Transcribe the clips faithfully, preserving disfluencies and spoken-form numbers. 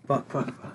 Fuck, fuck, fuck.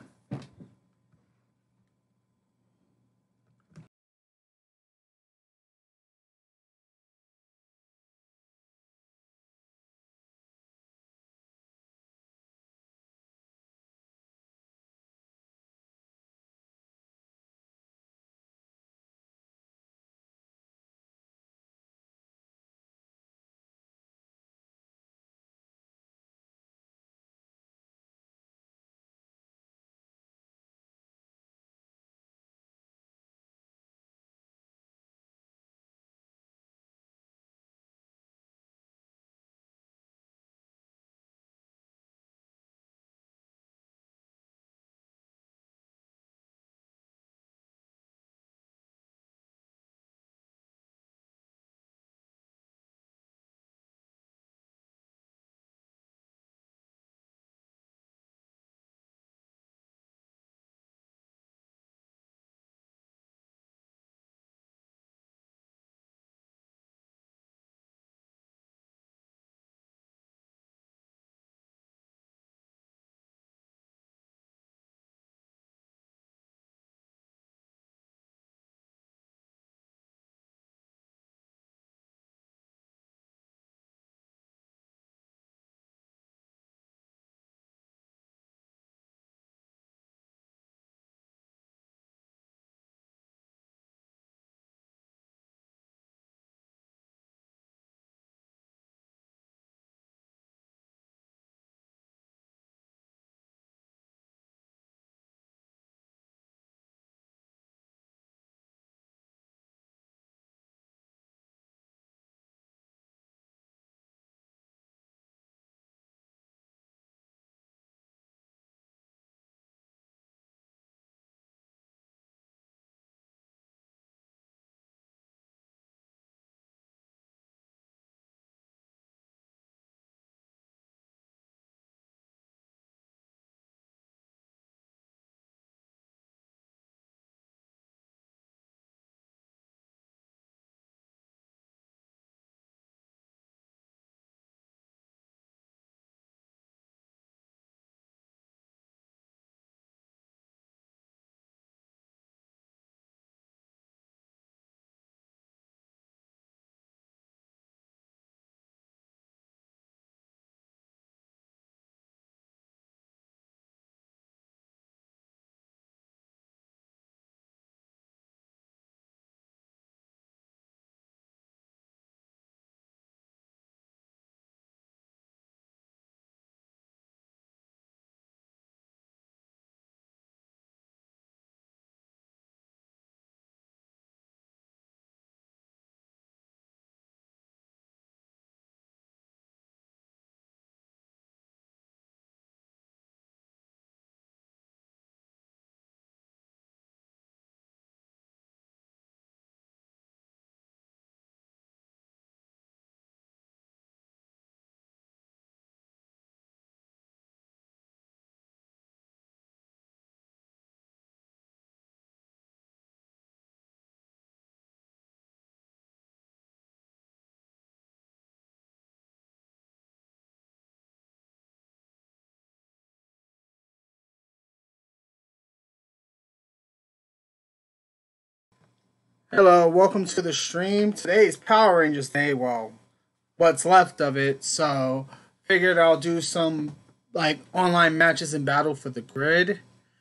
Hello, welcome to the stream. Today is Power Rangers Day. Well, what's left of it. So, figured I'll do some like online matches in Battle for the Grid.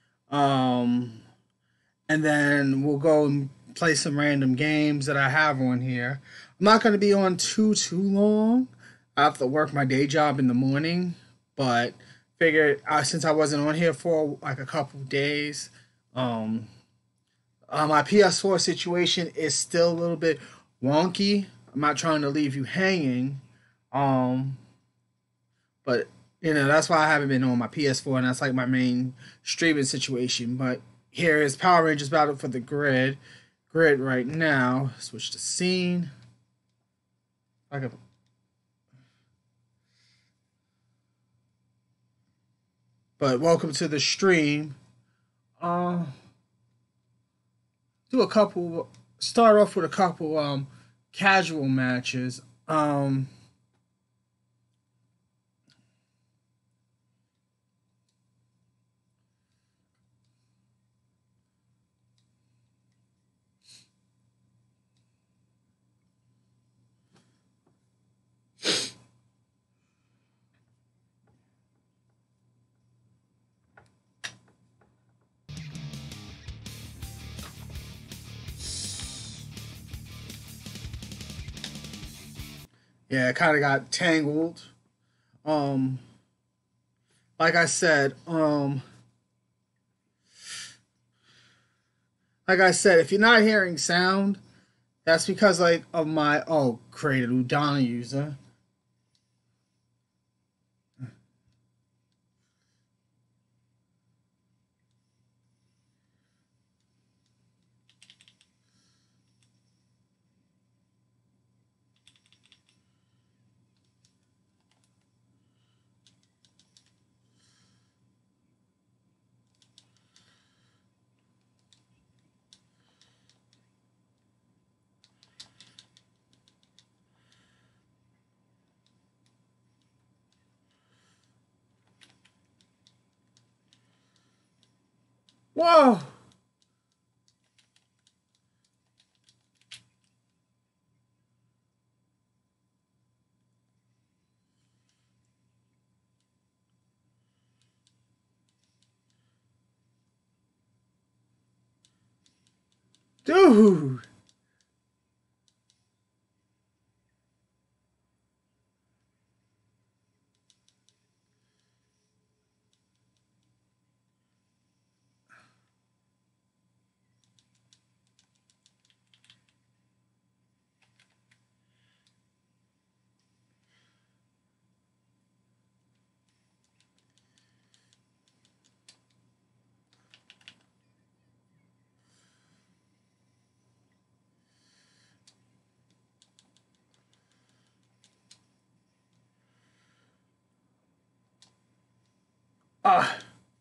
Um, and then we'll go and play some random games that I have on here. I'm not going to be on too too long. I have to work my day job in the morning, but figured uh, since I wasn't on here for like a couple days, um, uh, my P S four situation is still a little bit wonky. I'm not trying to leave you hanging, um, but you know that's why I haven't been on my P S four, and that's like my main streaming situation. But here is Power Rangers Battle for the Grid. Grid right now. Switch to scene. I could, but welcome to the stream. Uh, do a couple. Start off with a couple um casual matches. Um, Yeah, it kind of got tangled. Um, like I said, um, like I said, if you're not hearing sound, that's because like of my oh created Udana user. Whoa, dude. Ah,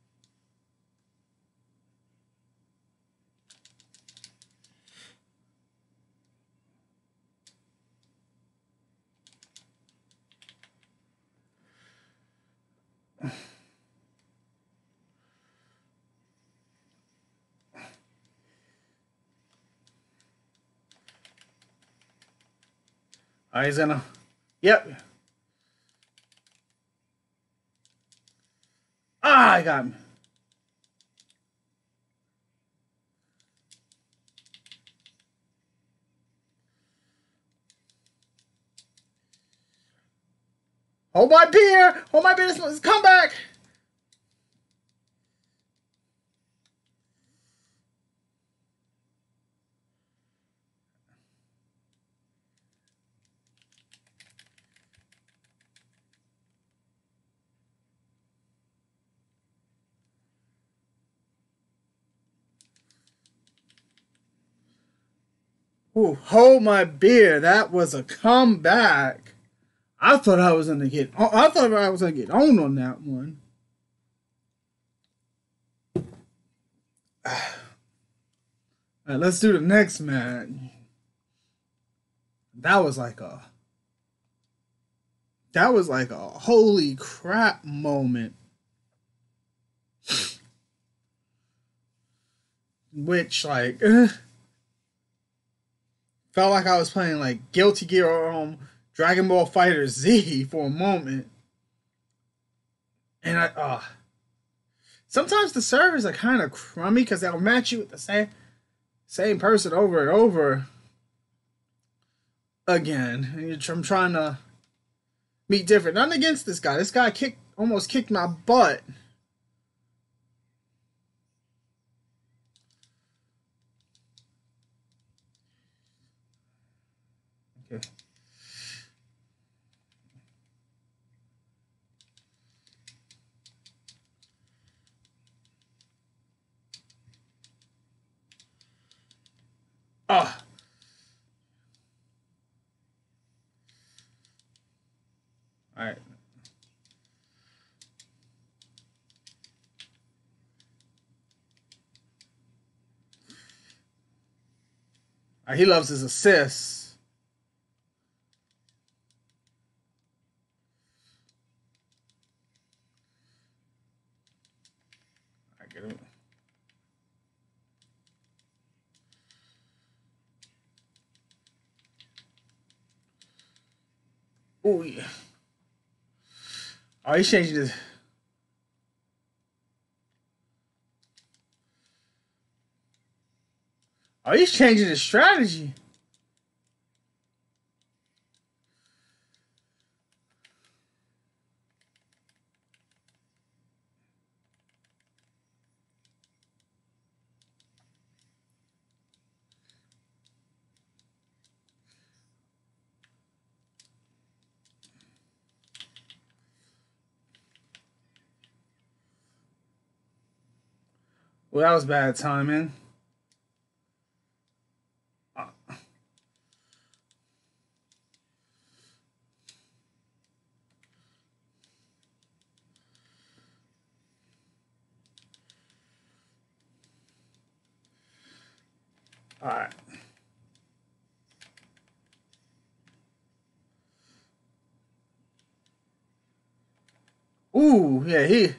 uh, he's gonna. Yep. Ah, I got him. Hold my beer. Hold my beer. Let's come back. Ooh, hold my beer. That was a comeback. I thought I was gonna get. I thought I was gonna get owned on that one. All right, let's do the next match. That was like a. That was like a holy crap moment. Which like felt like I was playing like Guilty Gear or um, Dragon Ball Fighter Z for a moment. And I uh sometimes the servers are kind of crummy because they'll match you with the same same person over and over again. And you're, I'm trying to meet different. Nothing against this guy. This guy kicked almost kicked my butt. Okay. Oh. All right. All right. He loves his assists. I get him. Oh yeah. Oh, he's changing his. Oh, he's changing his strategy. Well, that was bad timing. Uh, all right. Ooh, yeah, he.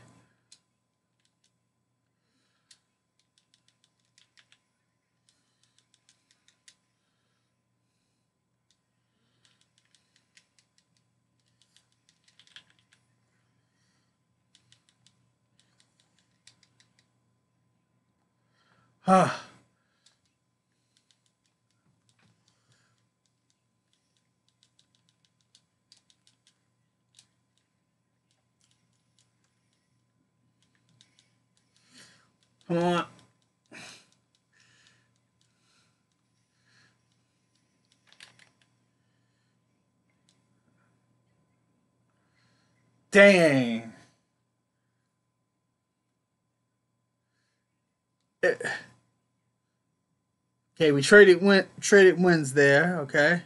Huh. Come on. Dang. It, okay, we traded win traded wins there. Okay.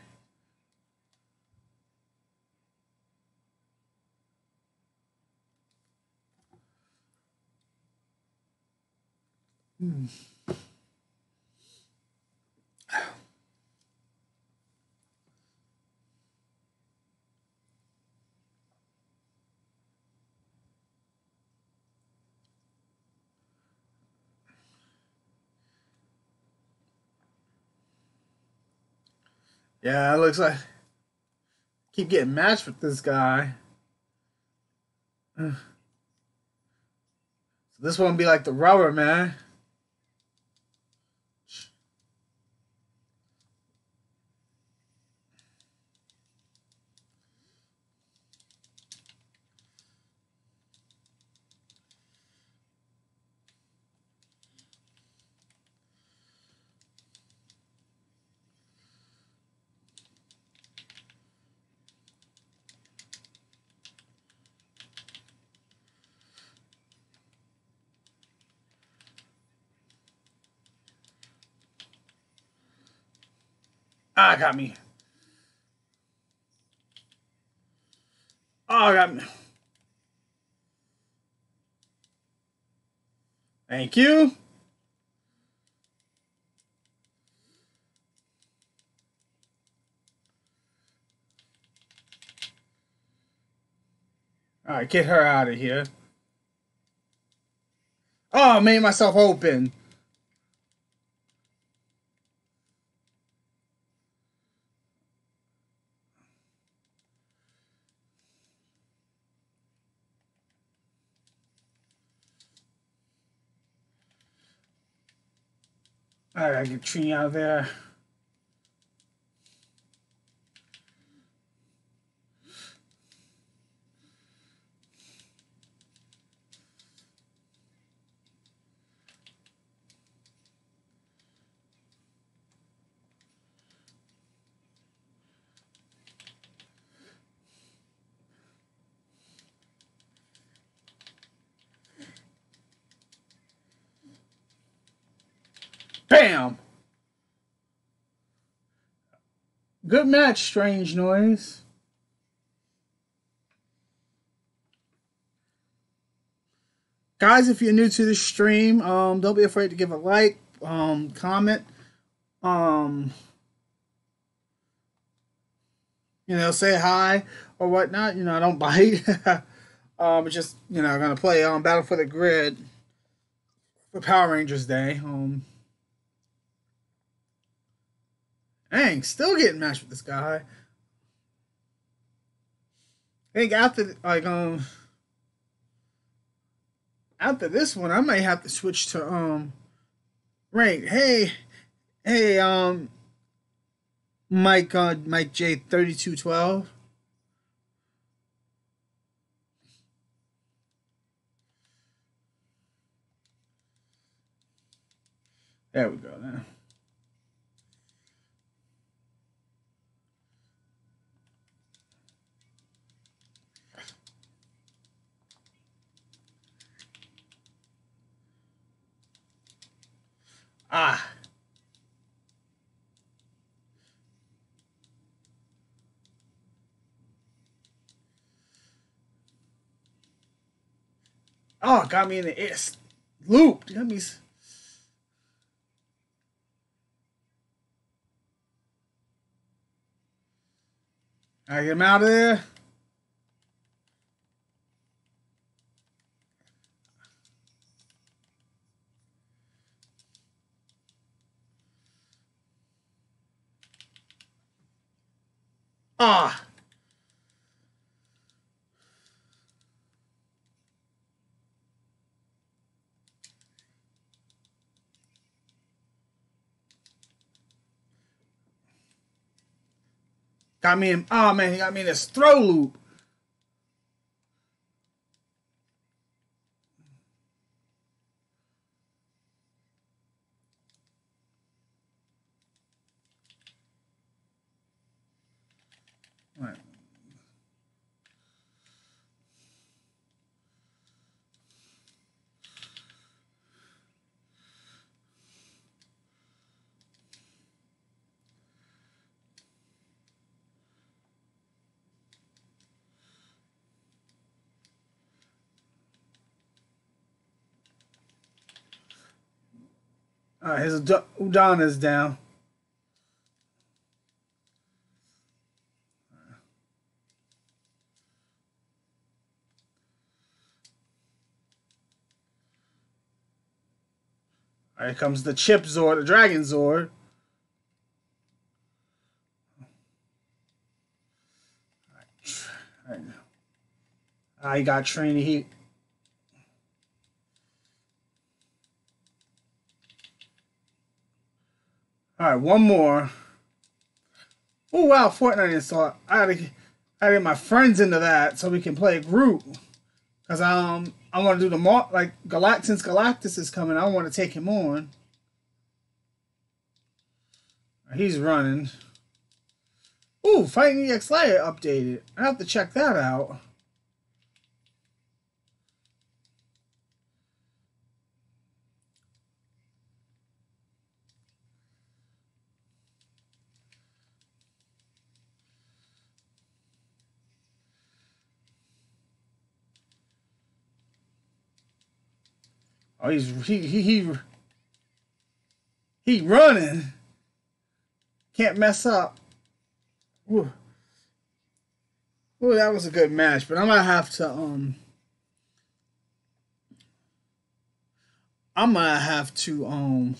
Hmm. Yeah, it looks like keep getting matched with this guy. So this one be like the rubber man. Ah, got me. Oh, got me. Thank you. All right, get her out of here. Oh, I made myself open. All right, I gotta get Trini out of there. Bam! Good match, Strange Noise. Guys, if you're new to the stream, um, don't be afraid to give a like, um, comment, um, you know, say hi or whatnot. You know, I don't bite. um, it's just you know, gonna play um Battle for the Grid for Power Rangers Day. Um, dang, still getting matched with this guy. I think after like um after this one, I might have to switch to um rank. Hey, hey, um, Mike, uh, Mike J thirty two twelve. There we go. Now. Ah. Oh, got me in the ass. Looped. Got me. I get him out of there. Ah. Got me in. Oh man, he got me in this throw loop. All right. All right, his udon is down. All right, here comes the Chip Zord, the Dragon Zord. All right. I got Trini Heat. All right, one more. Oh wow, Fortnite install. I gotta, I gotta get my friends into that so we can play a group. Cause um, I want to do the more like Galact since Galactus is coming. I want to take him on. He's running. Ooh, Fighting E X Layer updated. I have to check that out. Oh, he's he he he he running. Can't mess up. Ooh. Ooh, that was a good match, but I'm gonna have to um I'm gonna have to um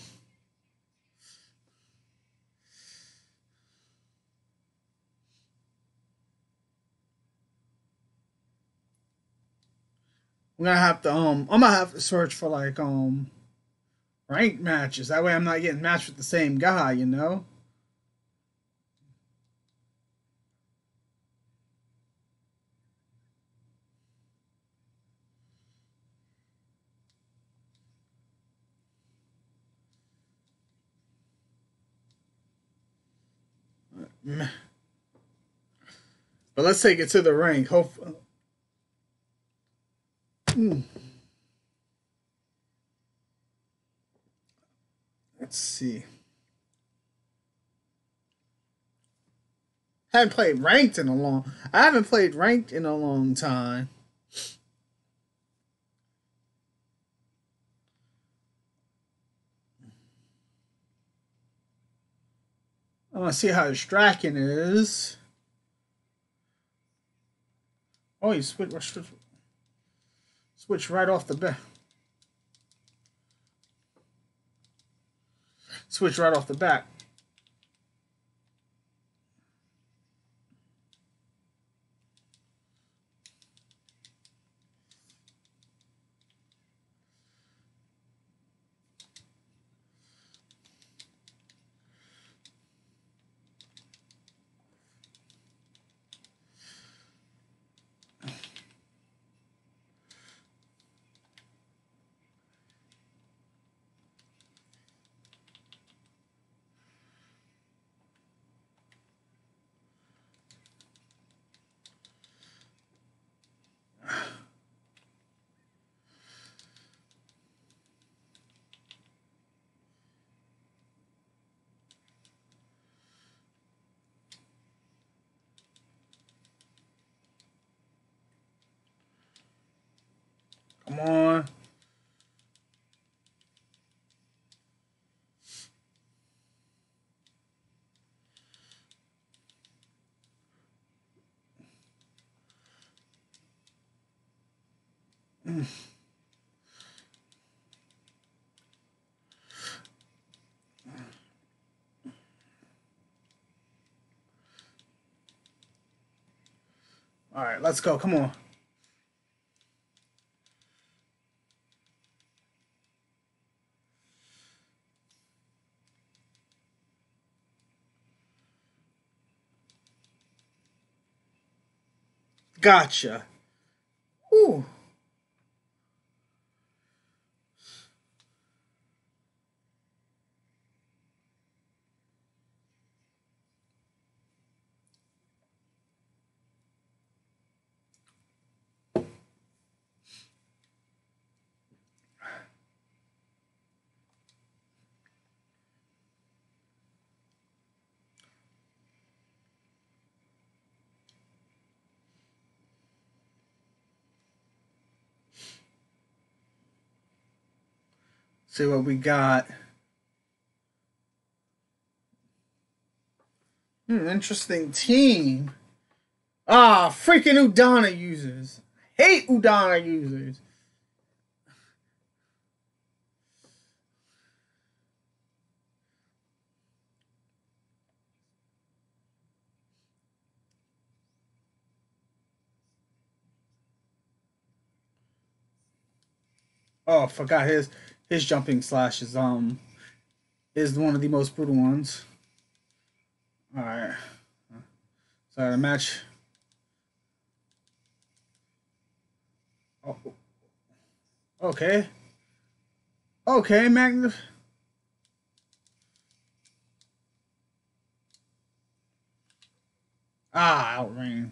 I'm gonna have to um I'm gonna have to search for like um ranked matches. That way I'm not getting matched with the same guy, you know? But let's take it to the ring. Hope hmm. Let's see. I haven't played ranked in a long I haven't played ranked in a long time. I want to see how his tracking is. Oh, he switched switched right off the bat. Switched right off the bat. All right, let's go. Come on. Gotcha. Ooh. See what we got. Hmm, interesting team. Ah, freaking Udana users. Hate Udana users. Oh, forgot his his jumping slash is um is one of the most brutal ones. All right. So the match. Oh, okay. Okay, Magnus. Ah, outran.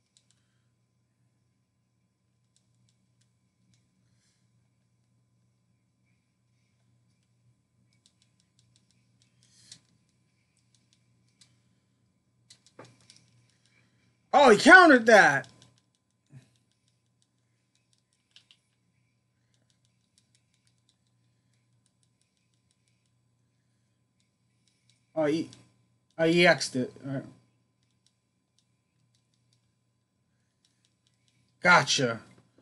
Oh, he countered that. Oh, he, oh, he X'd it. All right. Gotcha.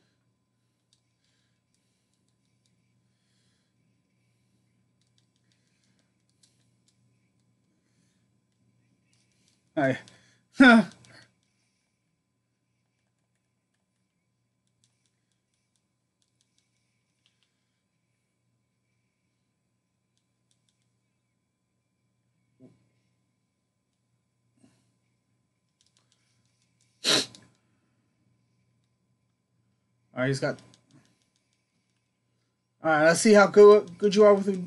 All right. Huh. All right, he's got. All right, let's see how good good you are with.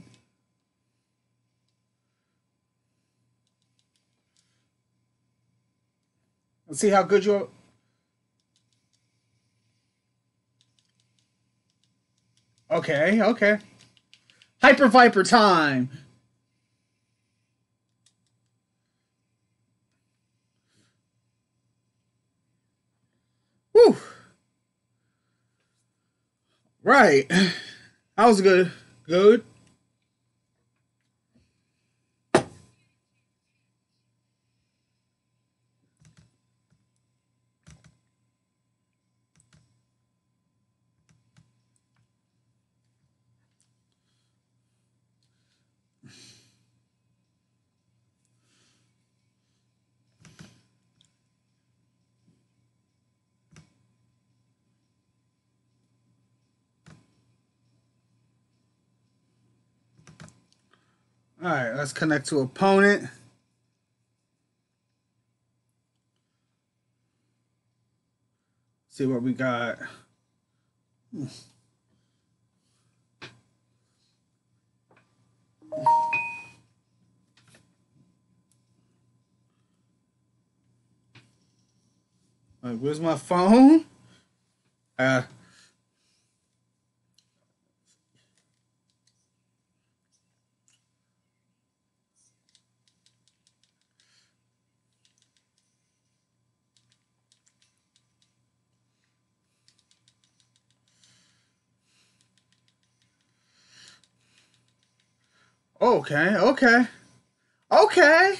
Let's see how good you are. Okay, okay. Hyper Viper time. Woo. Right. That was good. Good. All right, let's connect to opponent. See what we got. All right, where's my phone? Uh, okay, okay, okay.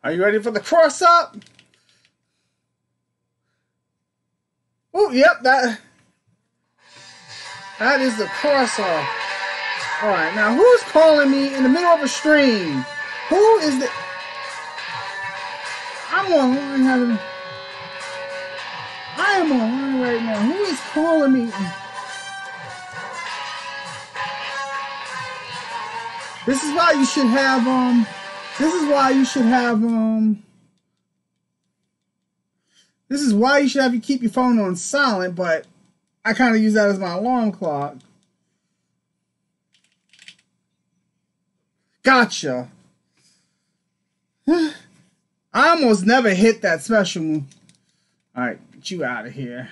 Are you ready for the cross up? Oh, yep, that that is the cross off. All right, now who's calling me in the middle of a stream? Who is the? I'm on. I am on right now. Who is calling me? This is why you should have um. This is why you should have um. This is why you should have you keep your phone on silent, but I kind of use that as my alarm clock. Gotcha. I almost never hit that special move. All right, get you out of here.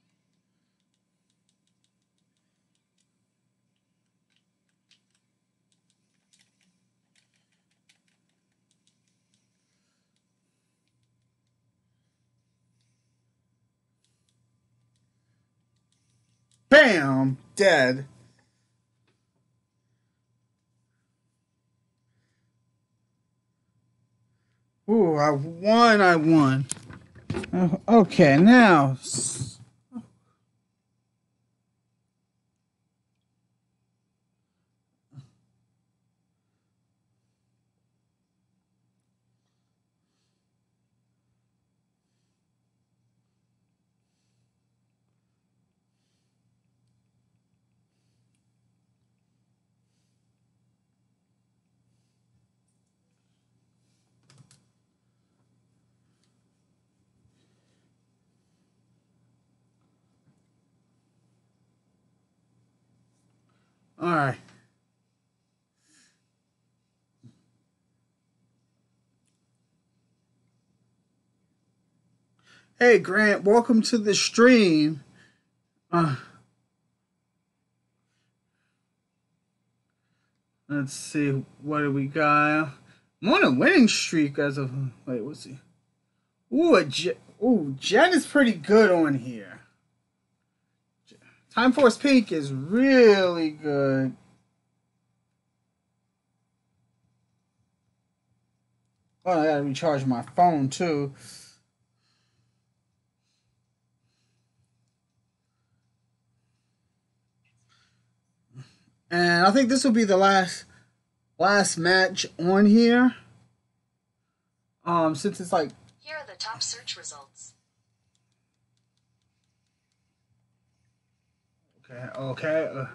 Bam! Dead. Ooh, I won, I won. Uh, okay, now. All right. Hey, Grant, welcome to the stream. Uh, let's see, what do we got? I'm on a winning streak as of. Wait, what's he? Ooh, a Je- Ooh, Jen is pretty good on here. Time Force Pink is really good. Oh, I gotta recharge my phone too. And I think this will be the last last match on here. Um, since it's like here are the top search results. Okay, okay. Uh,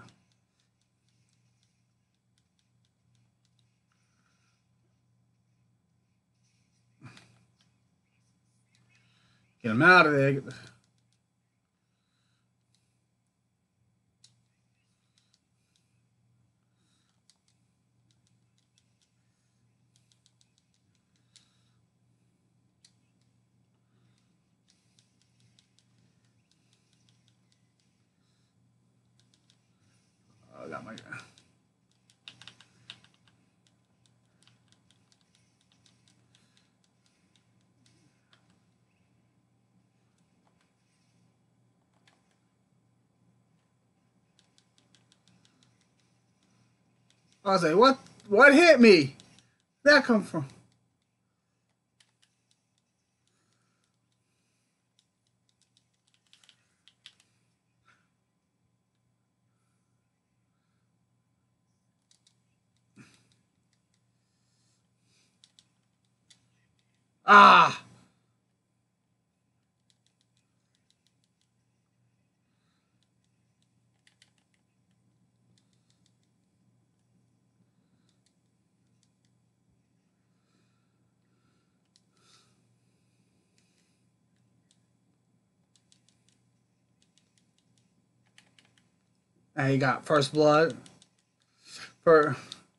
get him out of there. Get the, oh, I got my. I was like, what? What hit me? Where'd that come from? Ah! And he got first blood. For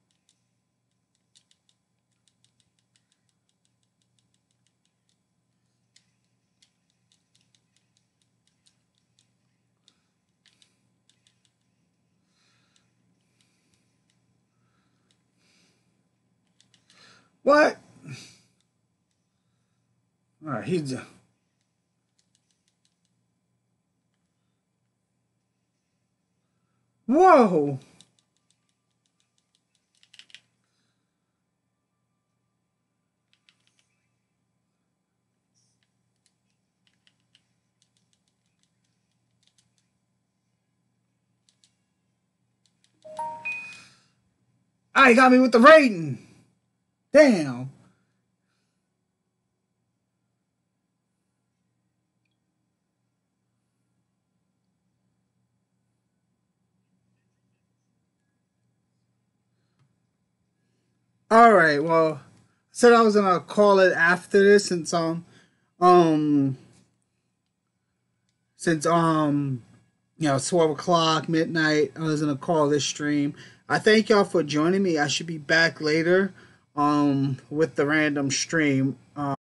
what? All right, he's. Whoa! I got me with the rating. Damn. All right. Well, I said I was gonna call it after this since um um since um you know twelve o'clock midnight. I was gonna call this stream. I thank y'all for joining me. I should be back later um with the random stream. Um,